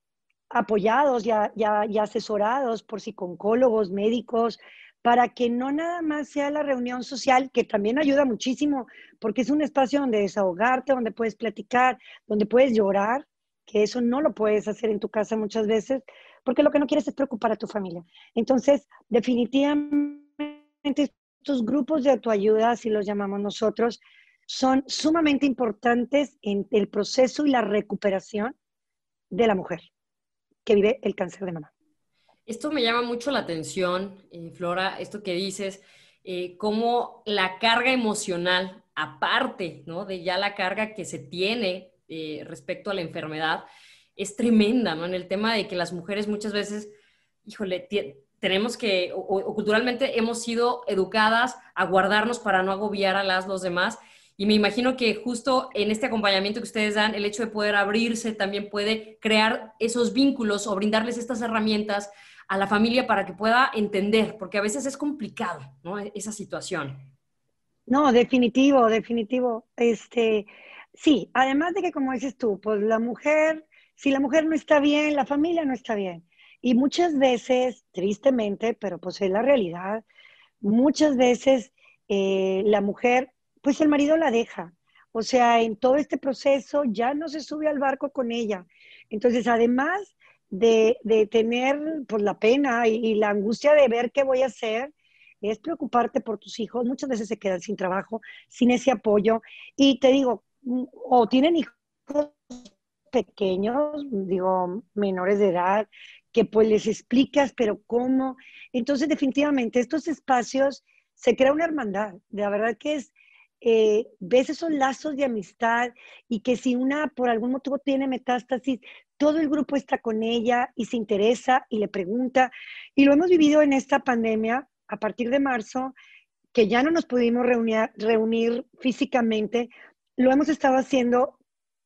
apoyados y, a, y, a, y asesorados por psicólogos, médicos, para que no nada más sea la reunión social, que también ayuda muchísimo, porque es un espacio donde desahogarte, donde puedes platicar, donde puedes llorar, que eso no lo puedes hacer en tu casa muchas veces, porque lo que no quieres es preocupar a tu familia. Entonces, definitivamente, estos grupos de autoayuda, así los llamamos nosotros, son sumamente importantes en el proceso y la recuperación de la mujer que vive el cáncer de mama. Esto me llama mucho la atención, eh, Flora, esto que dices, eh, cómo la carga emocional, aparte, ¿no?, de ya la carga que se tiene eh, respecto a la enfermedad, es tremenda, ¿no? En el tema de que las mujeres muchas veces, híjole, tenemos que, o, o culturalmente hemos sido educadas a guardarnos para no agobiar a las los demás. Y me imagino que justo en este acompañamiento que ustedes dan, el hecho de poder abrirse también puede crear esos vínculos o brindarles estas herramientas a la familia para que pueda entender, porque a veces es complicado, ¿no?, esa situación. No, definitivo, definitivo. Este, sí, además de que, como dices tú, pues la mujer, si la mujer no está bien, la familia no está bien. Y muchas veces, tristemente, pero pues es la realidad, muchas veces eh, la mujer, pues el marido la deja. O sea, en todo este proceso ya no se sube al barco con ella. Entonces, además de, de tener pues, la pena y, y la angustia de ver qué voy a hacer, es preocuparte por tus hijos. Muchas veces se quedan sin trabajo, sin ese apoyo. Y te digo, o tienen hijos pequeños, digo, menores de edad, que pues les explicas, pero ¿cómo? Entonces, definitivamente, estos espacios se crea una hermandad. De la verdad que es, eh, ves esos lazos de amistad y que si una por algún motivo tiene metástasis, todo el grupo está con ella y se interesa y le pregunta. Y lo hemos vivido en esta pandemia a partir de marzo, que ya no nos pudimos reunir, reunir físicamente, lo hemos estado haciendo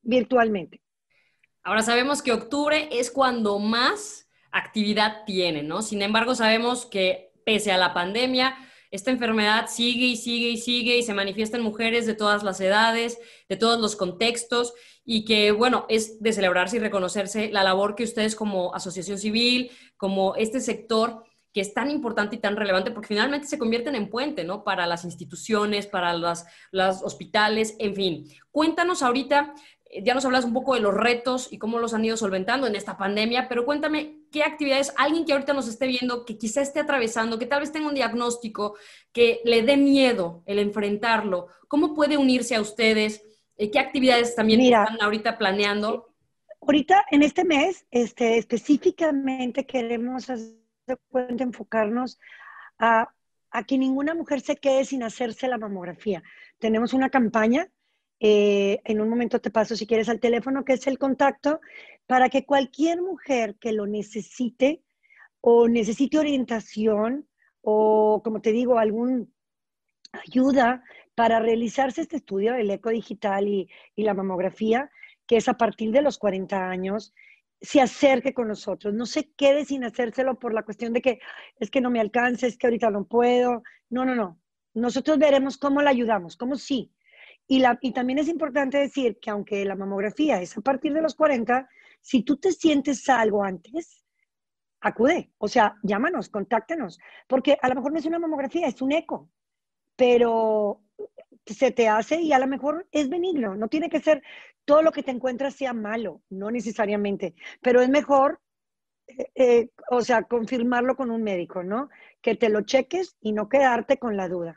virtualmente. Ahora sabemos que octubre es cuando más actividad tiene, ¿no? Sin embargo, sabemos que pese a la pandemia, esta enfermedad sigue y sigue y sigue y se manifiesta en mujeres de todas las edades, de todos los contextos y que, bueno, es de celebrarse y reconocerse la labor que ustedes como asociación civil, como este sector que es tan importante y tan relevante porque finalmente se convierten en puente, ¿no? Para las instituciones, para las, los hospitales, en fin. Cuéntanos ahorita, ya nos hablas un poco de los retos y cómo los han ido solventando en esta pandemia, pero cuéntame, ¿qué actividades alguien que ahorita nos esté viendo, que quizá esté atravesando, que tal vez tenga un diagnóstico, que le dé miedo el enfrentarlo, cómo puede unirse a ustedes? ¿Qué actividades también Mira, están ahorita planeando? Ahorita, en este mes, este, específicamente queremos hacer cuenta, enfocarnos a, a que ninguna mujer se quede sin hacerse la mamografía. Tenemos una campaña. Eh, en un momento te paso, si quieres, al teléfono, que es el contacto, para que cualquier mujer que lo necesite o necesite orientación o, como te digo, alguna ayuda para realizarse este estudio, el eco digital y, y la mamografía, que es a partir de los cuarenta años, se acerque con nosotros. No se quede sin hacérselo por la cuestión de que es que no me alcanza, es que ahorita no puedo. No, no, no. Nosotros veremos cómo la ayudamos, cómo sí. Y, la, y también es importante decir que aunque la mamografía es a partir de los cuarenta, si tú te sientes algo antes, acude. O sea, llámanos, contáctanos. Porque a lo mejor no es una mamografía, es un eco. Pero se te hace y a lo mejor es benigno. No tiene que ser todo lo que te encuentras sea malo, no necesariamente. Pero es mejor, eh, eh, o sea, confirmarlo con un médico, ¿no? Que te lo cheques y no quedarte con la duda.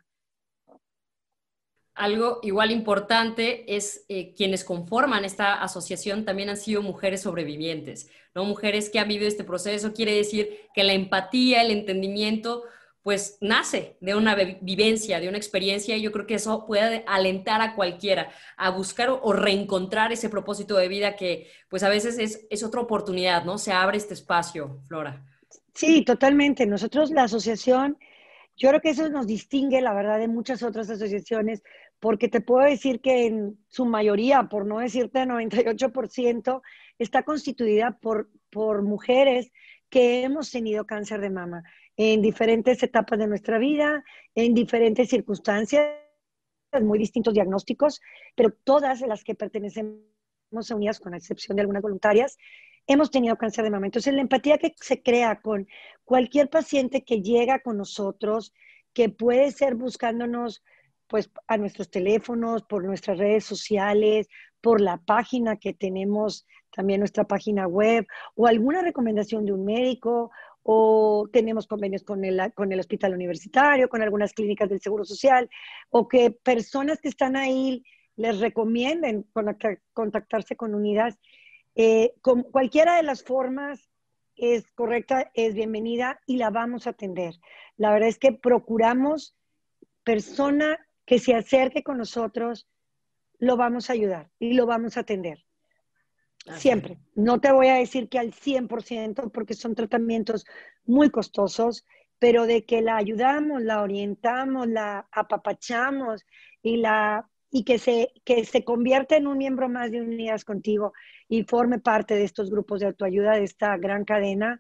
Algo igual importante es eh, quienes conforman esta asociación también han sido mujeres sobrevivientes, ¿no? Mujeres que han vivido este proceso. Quiere decir que la empatía, el entendimiento, pues nace de una vivencia, de una experiencia, y yo creo que eso puede alentar a cualquiera a buscar o reencontrar ese propósito de vida que pues a veces es, es otra oportunidad, ¿no? Se abre este espacio, Flora. Sí, totalmente. Nosotros, la asociación, yo creo que eso nos distingue, la verdad, de muchas otras asociaciones, porque te puedo decir que en su mayoría, por no decirte noventa y ocho por ciento, está constituida por, por mujeres que hemos tenido cáncer de mama en diferentes etapas de nuestra vida, en diferentes circunstancias, muy distintos diagnósticos, pero todas las que pertenecemos a Unidas, con la excepción de algunas voluntarias, hemos tenido cáncer de mama. Entonces, la empatía que se crea con cualquier paciente que llega con nosotros, que puede ser buscándonos pues a nuestros teléfonos, por nuestras redes sociales, por la página que tenemos, también nuestra página web, o alguna recomendación de un médico, o tenemos convenios con el, con el hospital universitario, con algunas clínicas del Seguro Social, o que personas que están ahí les recomienden contactarse con Unidas. Eh, con cualquiera de las formas es correcta, es bienvenida y la vamos a atender. La verdad es que procuramos persona que se acerque con nosotros, lo vamos a ayudar y lo vamos a atender. Siempre. No te voy a decir que al cien por ciento porque son tratamientos muy costosos, pero de que la ayudamos, la orientamos, la apapachamos y, la, y que, se, que se convierta en un miembro más de Unidas Contigo y forme parte de estos grupos de autoayuda, de esta gran cadena,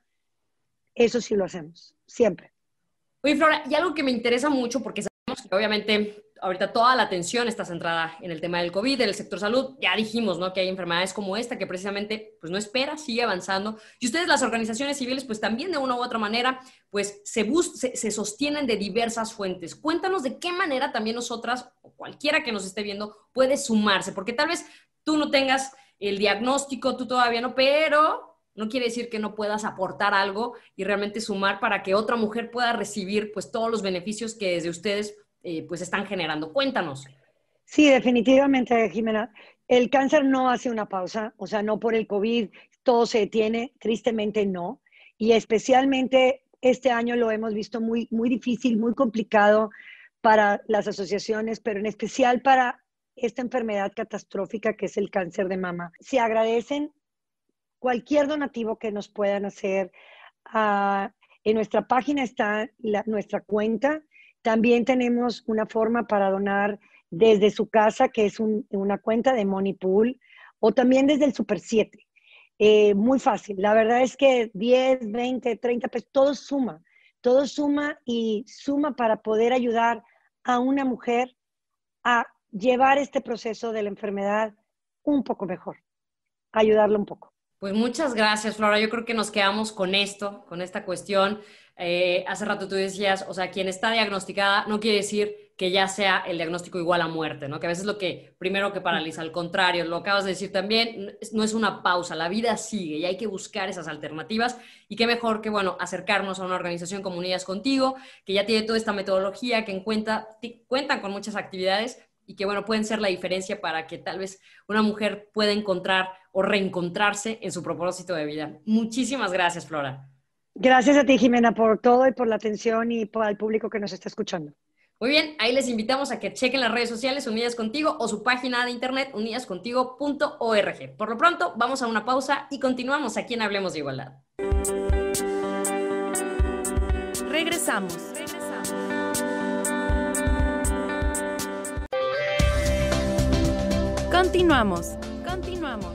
eso sí lo hacemos, siempre. Oye, Flora, y algo que me interesa mucho, porque sabemos que obviamente ahorita toda la atención está centrada en el tema del COVID, en el sector salud. Ya dijimos, ¿no?, que hay enfermedades como esta que precisamente pues no espera, sigue avanzando. Y ustedes, las organizaciones civiles, pues también de una u otra manera, pues se, bus se, se sostienen de diversas fuentes. Cuéntanos de qué manera también nosotras, o cualquiera que nos esté viendo, puede sumarse, porque tal vez tú no tengas el diagnóstico, tú todavía no, pero no quiere decir que no puedas aportar algo y realmente sumar para que otra mujer pueda recibir pues todos los beneficios que desde ustedes eh, pues están generando. Cuéntanos. Sí, definitivamente, Jimena. El cáncer no hace una pausa, o sea, no por el COVID todo se detiene, tristemente no. Y especialmente este año lo hemos visto muy, muy difícil, muy complicado para las asociaciones, pero en especial para esta enfermedad catastrófica que es el cáncer de mama. Se agradecen cualquier donativo que nos puedan hacer. Uh, en nuestra página está la, nuestra cuenta. También tenemos una forma para donar desde su casa, que es un, una cuenta de Money Pool. o también desde el Super siete. Eh, muy fácil. La verdad es que diez, veinte, treinta pesos, todo suma. Todo suma y suma para poder ayudar a una mujer a llevar este proceso de la enfermedad un poco mejor, ayudarla un poco. Pues muchas gracias, Flora. Yo creo que nos quedamos con esto, con esta cuestión. Eh, hace rato tú decías, o sea, quien está diagnosticada no quiere decir que ya sea el diagnóstico igual a muerte, ¿no? Que a veces es lo que primero que paraliza, al contrario, lo acabas de decir también, no es una pausa, la vida sigue y hay que buscar esas alternativas y qué mejor que, bueno, acercarnos a una organización como Unidas Contigo, que ya tiene toda esta metodología, que en cuenta, cuentan con muchas actividades y que, bueno, pueden ser la diferencia para que tal vez una mujer pueda encontrar o reencontrarse en su propósito de vida. Muchísimas gracias, Flora. Gracias a ti, Jimena, por todo y por la atención y por al público que nos está escuchando. Muy bien, ahí les invitamos a que chequen las redes sociales Unidas Contigo o su página de internet unidas contigo punto org. Por lo pronto, vamos a una pausa y continuamos aquí en Hablemos de Igualdad. Regresamos. Regresamos. Continuamos. Continuamos.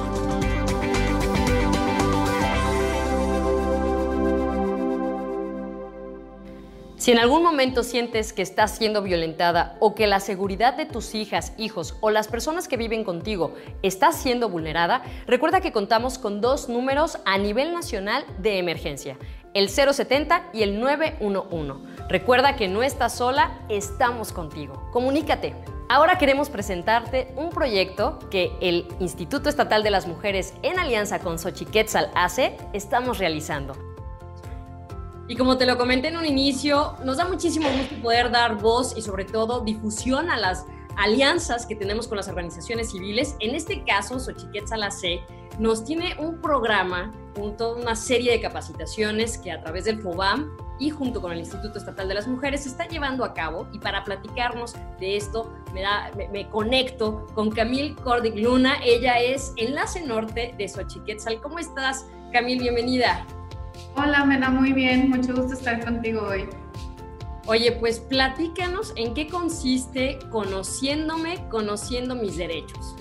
Si en algún momento sientes que estás siendo violentada o que la seguridad de tus hijas, hijos o las personas que viven contigo está siendo vulnerada, recuerda que contamos con dos números a nivel nacional de emergencia, el cero setenta y el nueve uno uno. Recuerda que no estás sola, estamos contigo. Comunícate. Ahora queremos presentarte un proyecto que el Instituto Estatal de las Mujeres, en alianza con Xochiquetzal A C, estamos realizando. Y como te lo comenté en un inicio, nos da muchísimo gusto poder dar voz y sobre todo difusión a las alianzas que tenemos con las organizaciones civiles. En este caso, Xochiquetzal A C nos tiene un programa, junto a una serie de capacitaciones que a través del FOBAM y junto con el Instituto Estatal de las Mujeres se está llevando a cabo. Y para platicarnos de esto, me, da, me, me conecto con Camille Cordig Luna. Ella es Enlace Norte de Xochiquetzal. ¿Cómo estás, Camille? Bienvenida. Hola, Mena, muy bien. Mucho gusto estar contigo hoy. Oye, pues platícanos en qué consiste Conociéndome, Conociendo Mis Derechos.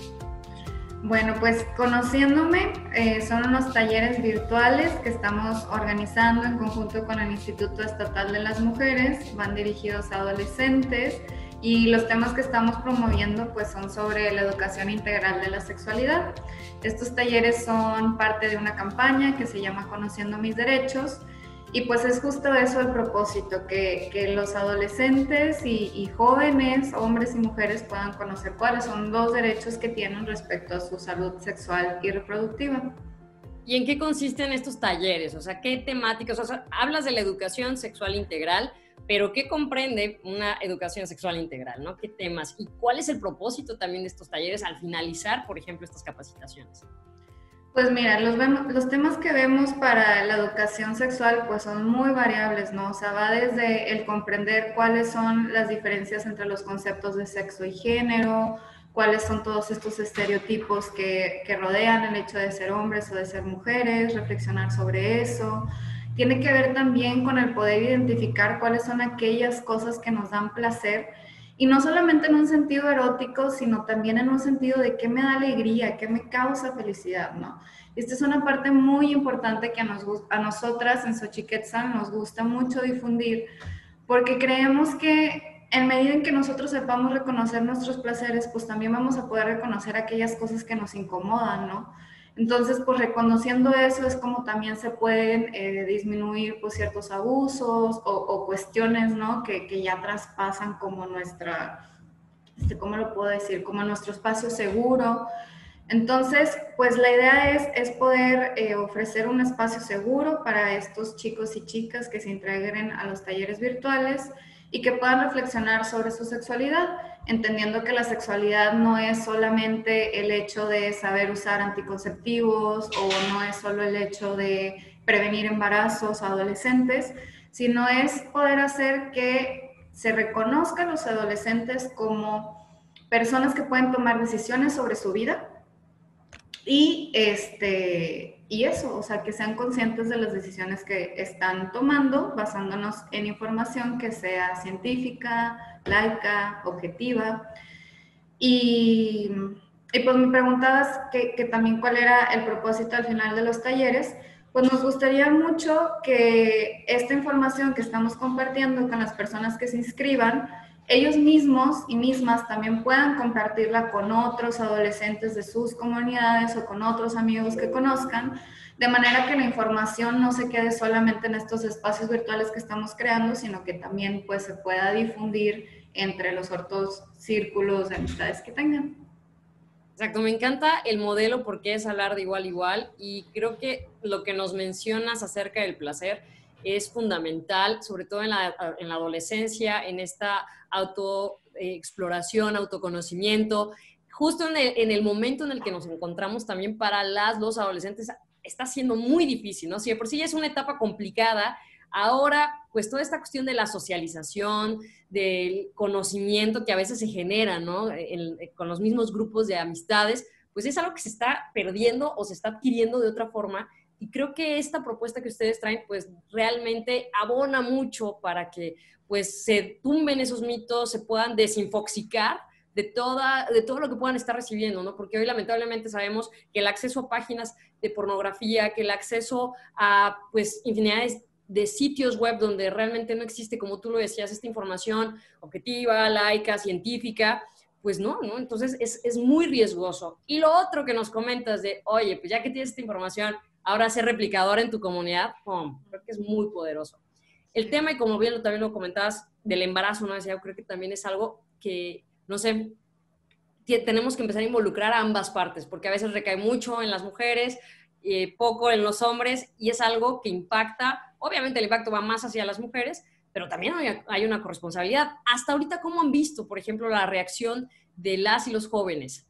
Bueno, pues Conociéndome eh, son unos talleres virtuales que estamos organizando en conjunto con el Instituto Estatal de las Mujeres. Van dirigidos a adolescentes y los temas que estamos promoviendo pues son sobre la educación integral de la sexualidad. Estos talleres son parte de una campaña que se llama Conociendo Mis Derechos y pues es justo eso el propósito, que, que los adolescentes y, y jóvenes, hombres y mujeres puedan conocer cuáles son los derechos que tienen respecto a su salud sexual y reproductiva. ¿Y en qué consisten estos talleres? O sea, ¿qué temáticas? O sea, hablas de la educación sexual integral, pero ¿qué comprende una educación sexual integral, ¿no? ¿Qué temas? ¿Y cuál es el propósito también de estos talleres al finalizar, por ejemplo, estas capacitaciones? Pues mira, los, los temas que vemos para la educación sexual pues son muy variables, ¿no? O sea, va desde el comprender cuáles son las diferencias entre los conceptos de sexo y género, cuáles son todos estos estereotipos que, que rodean el hecho de ser hombres o de ser mujeres, reflexionar sobre eso. Tiene que ver también con el poder identificar cuáles son aquellas cosas que nos dan placer, y no solamente en un sentido erótico, sino también en un sentido de qué me da alegría, qué me causa felicidad, ¿no? Esta es una parte muy importante que a, nos, a nosotras en Xochiquetzal nos gusta mucho difundir, porque creemos que en medida en que nosotros sepamos reconocer nuestros placeres, pues también vamos a poder reconocer aquellas cosas que nos incomodan, ¿no? Entonces, pues reconociendo eso es como también se pueden eh, disminuir pues, ciertos abusos o, o cuestiones, ¿no? Que, que ya traspasan como nuestra, este, ¿cómo lo puedo decir? Como nuestro espacio seguro. Entonces, pues la idea es, es poder eh, ofrecer un espacio seguro para estos chicos y chicas que se integren a los talleres virtuales y que puedan reflexionar sobre su sexualidad, entendiendo que la sexualidad no es solamente el hecho de saber usar anticonceptivos o no es solo el hecho de prevenir embarazos a adolescentes, sino es poder hacer que se reconozcan los adolescentes como personas que pueden tomar decisiones sobre su vida y, este, y eso, o sea, que sean conscientes de las decisiones que están tomando basándonos en información que sea científica, laica, objetiva. Y, y pues me preguntabas que, que también cuál era el propósito al final de los talleres. Pues nos gustaría mucho que esta información que estamos compartiendo con las personas que se inscriban, ellos mismos y mismas también puedan compartirla con otros adolescentes de sus comunidades o con otros amigos que conozcan, de manera que la información no se quede solamente en estos espacios virtuales que estamos creando, sino que también pues se pueda difundir entre los otros círculos de amistades que tengan. Exacto, me encanta el modelo porque es hablar de igual a igual, y creo que lo que nos mencionas acerca del placer es fundamental, sobre todo en la, en la adolescencia, en esta autoexploración, autoconocimiento. Justo en el, en el momento en el que nos encontramos también para las, los adolescentes está siendo muy difícil, ¿no? Si de por sí ya es una etapa complicada, ahora pues toda esta cuestión de la socialización, del conocimiento que a veces se genera, ¿no? En, con los mismos grupos de amistades, pues es algo que se está perdiendo o se está adquiriendo de otra forma. Y creo que esta propuesta que ustedes traen, pues realmente abona mucho para que pues se tumben esos mitos, se puedan desinfoxicar de, toda, de todo lo que puedan estar recibiendo, ¿no? Porque hoy lamentablemente sabemos que el acceso a páginas de pornografía, que el acceso a pues infinidad de de sitios web donde realmente no existe, como tú lo decías, esta información objetiva, laica, científica, pues no, ¿no? Entonces es, es muy riesgoso. Y lo otro que nos comentas de, oye, pues ya que tienes esta información, ahora ser replicador en tu comunidad, ¡pum! Creo que es muy poderoso. El tema, y como bien lo, también lo comentabas, del embarazo, ¿no? Decía, yo creo que también es algo que, no sé, tenemos que empezar a involucrar a ambas partes, porque a veces recae mucho en las mujeres, eh, poco en los hombres, y es algo que impacta. Obviamente el impacto va más hacia las mujeres, pero también hay, hay una corresponsabilidad. Hasta ahorita, ¿cómo han visto, por ejemplo, la reacción de las y los jóvenes?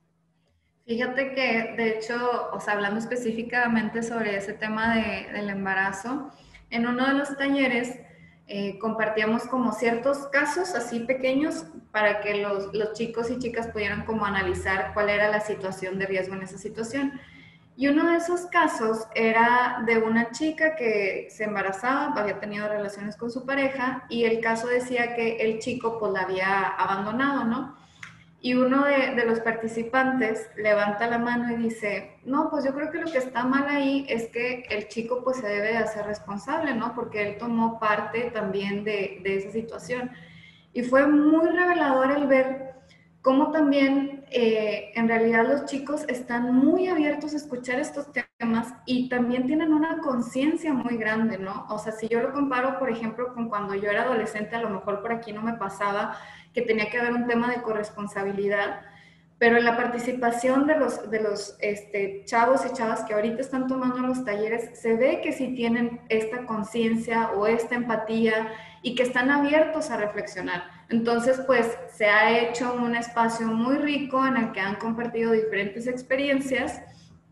Fíjate que, de hecho, o sea, hablando específicamente sobre ese tema de, del embarazo, en uno de los talleres eh, compartíamos como ciertos casos así pequeños para que los, los chicos y chicas pudieran como analizar cuál era la situación de riesgo en esa situación. Y uno de esos casos era de una chica que se embarazaba, había tenido relaciones con su pareja, y el caso decía que el chico pues la había abandonado, ¿no? Y uno de, de los participantes levanta la mano y dice, no, pues yo creo que lo que está mal ahí es que el chico pues se debe de hacer responsable, ¿no? Porque él tomó parte también de, de esa situación. Y fue muy revelador el ver cómo también eh, en realidad los chicos están muy abiertos a escuchar estos temas y también tienen una conciencia muy grande, ¿no? O sea, si yo lo comparo, por ejemplo, con cuando yo era adolescente, a lo mejor por aquí no me pasaba que tenía que haber un tema de corresponsabilidad, pero en la participación de los, de los este, chavos y chavas que ahorita están tomando los talleres, se ve que sí tienen esta conciencia o esta empatía y que están abiertos a reflexionar. Entonces, pues, se ha hecho un espacio muy rico en el que han compartido diferentes experiencias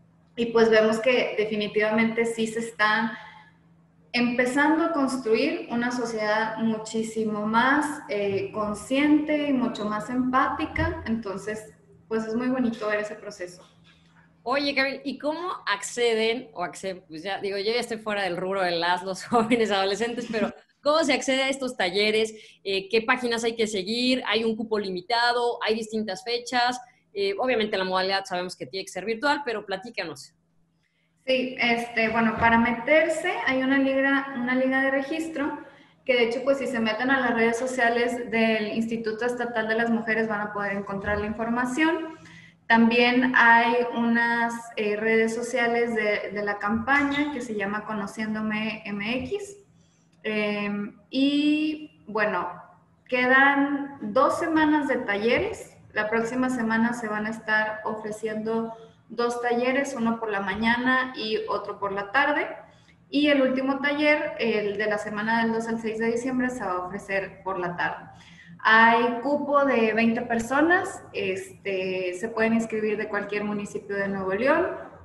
y pues vemos que definitivamente sí se están empezando a construir una sociedad muchísimo más eh, consciente y mucho más empática. Entonces, pues es muy bonito ver ese proceso. Oye, Gaby, ¿y cómo acceden, o acceden, pues ya digo, yo ya estoy fuera del rubro de las, los jóvenes adolescentes, pero ¿cómo se accede a estos talleres? Eh, ¿Qué páginas hay que seguir? ¿Hay un cupo limitado? ¿Hay distintas fechas? Eh, obviamente la modalidad sabemos que tiene que ser virtual, pero platícanos. Sí, este, bueno, para meterse hay una liga, una liga de registro que de hecho, pues si se meten a las redes sociales del Instituto Estatal de las Mujeres van a poder encontrar la información. También hay unas eh, redes sociales de, de la campaña que se llama Conociéndome M X. Eh, y bueno, quedan dos semanas de talleres. La próxima semana se van a estar ofreciendo dos talleres, uno por la mañana y otro por la tarde. Y el último taller, el de la semana del dos al seis de diciembre, se va a ofrecer por la tarde. Hay cupo de veinte personas, este, se pueden inscribir de cualquier municipio de Nuevo León.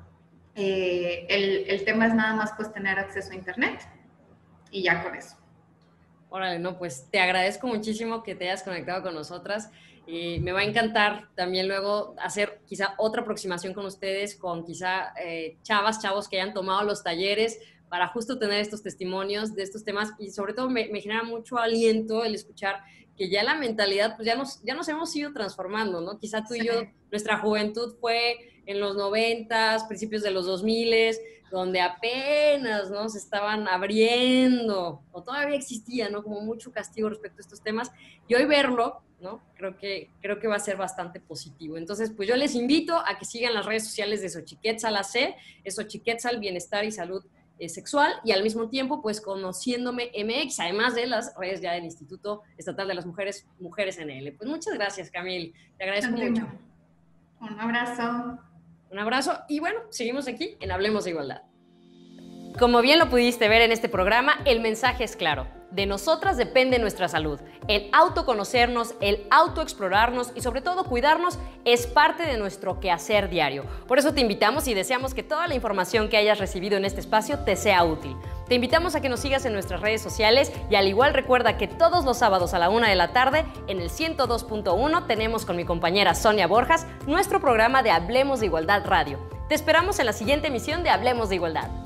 Eh, el, el tema es nada más pues tener acceso a internet y ya con eso. Órale, no, pues te agradezco muchísimo que te hayas conectado con nosotras. Y me va a encantar también luego hacer quizá otra aproximación con ustedes, con quizá eh, chavas, chavos que hayan tomado los talleres para justo tener estos testimonios de estos temas y sobre todo me, me genera mucho aliento el escuchar que ya la mentalidad, pues ya nos, ya nos hemos ido transformando, ¿no? Quizá tú y yo, nuestra juventud fue en los noventas, principios de los dos miles, donde apenas, ¿no?, se estaban abriendo, o todavía existía, ¿no?, como mucho castigo respecto a estos temas, y hoy verlo, ¿no?, creo que, creo que va a ser bastante positivo. Entonces, pues yo les invito a que sigan las redes sociales de Xochiquetzal A C, es Xochiquetzal Bienestar y Salud eh, Sexual, y al mismo tiempo, pues Conociéndome M X, además de las redes ya del Instituto Estatal de las Mujeres, Mujeres N L. Pues muchas gracias, Camille, te agradezco mucho. Un abrazo. Un abrazo y bueno, seguimos aquí en Hablemos de Igualdad. Como bien lo pudiste ver en este programa, el mensaje es claro. De nosotras depende nuestra salud. El autoconocernos, el autoexplorarnos y sobre todo cuidarnos es parte de nuestro quehacer diario. Por eso te invitamos y deseamos que toda la información que hayas recibido en este espacio te sea útil. Te invitamos a que nos sigas en nuestras redes sociales y al igual recuerda que todos los sábados a la una de la tarde en el ciento dos punto uno tenemos con mi compañera Sonia Borjas nuestro programa de Hablemos de Igualdad Radio. Te esperamos en la siguiente emisión de Hablemos de Igualdad.